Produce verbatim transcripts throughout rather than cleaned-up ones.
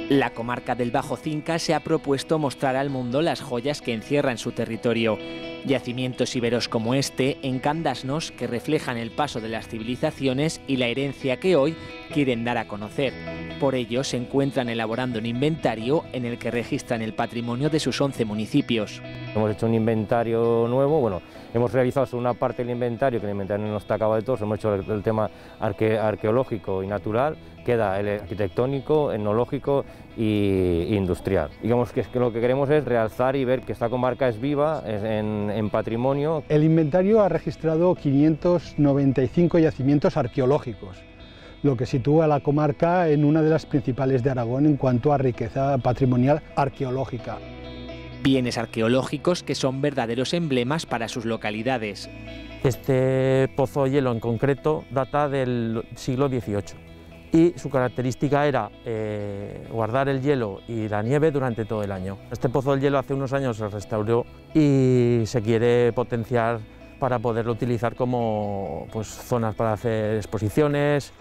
La comarca del Bajo Cinca se ha propuesto mostrar al mundo las joyas que encierra en su territorio. Yacimientos iberos como este en Candasnos que reflejan el paso de las civilizaciones y la herencia que hoy quieren dar a conocer. Por ello se encuentran elaborando un inventario en el que registran el patrimonio de sus once municipios. Hemos hecho un inventario nuevo, bueno, hemos realizado solo una parte del inventario, que el inventario no está acabado de todo, hemos hecho el, el tema arque, arqueológico y natural, queda el arquitectónico, etnológico e industrial. Digamos que, es que lo que queremos es realzar y ver que esta comarca es viva es en, en patrimonio. El inventario ha registrado quinientos noventa y cinco yacimientos arqueológicos, lo que sitúa a la comarca en una de las principales de Aragón en cuanto a riqueza patrimonial arqueológica. Bienes arqueológicos que son verdaderos emblemas para sus localidades. Este pozo de hielo en concreto data del siglo dieciocho y su característica era eh, guardar el hielo y la nieve durante todo el año. Este pozo de hielo hace unos años se restauró y se quiere potenciar para poderlo utilizar como pues, zonas para hacer exposiciones.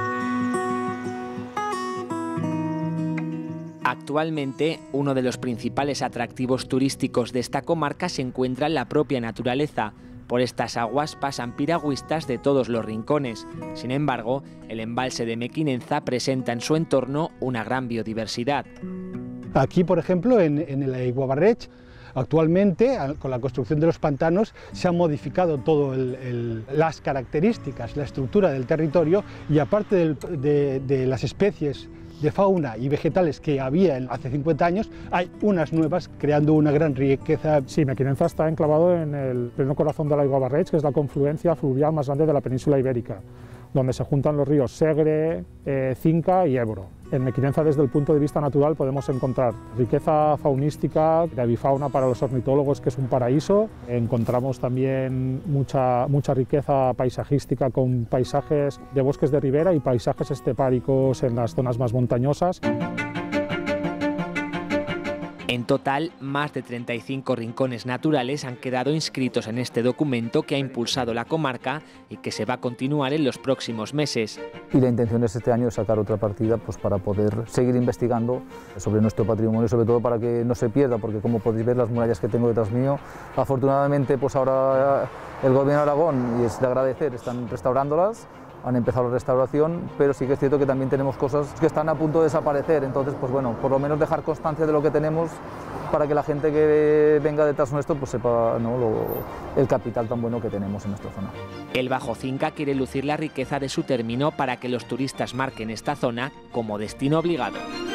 Actualmente, uno de los principales atractivos turísticos de esta comarca se encuentra en la propia naturaleza. Por estas aguas pasan piragüistas de todos los rincones. Sin embargo, el embalse de Mequinenza presenta en su entorno una gran biodiversidad. Aquí, por ejemplo, en, en el Aiguabarreig, actualmente, con la construcción de los pantanos, se han modificado todas las características, la estructura del territorio y aparte del, de, de las especies de fauna y vegetales que había hace cincuenta años, hay unas nuevas creando una gran riqueza. Sí, Mequinenza está enclavado en el pleno corazón del Aiguabarreig, que es la confluencia fluvial más grande de la península ibérica, donde se juntan los ríos Segre, eh, Cinca y Ebro. En Mequinenza, desde el punto de vista natural, podemos encontrar riqueza faunística, de avifauna para los ornitólogos, que es un paraíso. Encontramos también mucha, mucha riqueza paisajística con paisajes de bosques de ribera y paisajes estepáricos en las zonas más montañosas. En total, más de treinta y cinco rincones naturales han quedado inscritos en este documento que ha impulsado la comarca y que se va a continuar en los próximos meses. Y la intención es este año sacar otra partida pues, para poder seguir investigando sobre nuestro patrimonio, sobre todo para que no se pierda, porque como podéis ver las murallas que tengo detrás mío, afortunadamente pues ahora el Gobierno de Aragón, y es de agradecer, están restaurándolas. Han empezado la restauración, pero sí que es cierto que también tenemos cosas que están a punto de desaparecer, entonces pues bueno, por lo menos dejar constancia de lo que tenemos para que la gente que venga detrás nuestro pues sepa, ¿no?, lo, el capital tan bueno que tenemos en nuestra zona. El Bajo Cinca quiere lucir la riqueza de su término para que los turistas marquen esta zona como destino obligado.